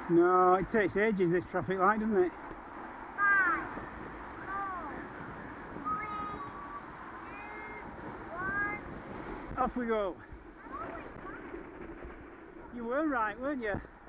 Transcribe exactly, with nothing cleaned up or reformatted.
No, it takes ages, this traffic light, doesn't it? Five, four, three, two, one. Off we go. You were right, weren't you?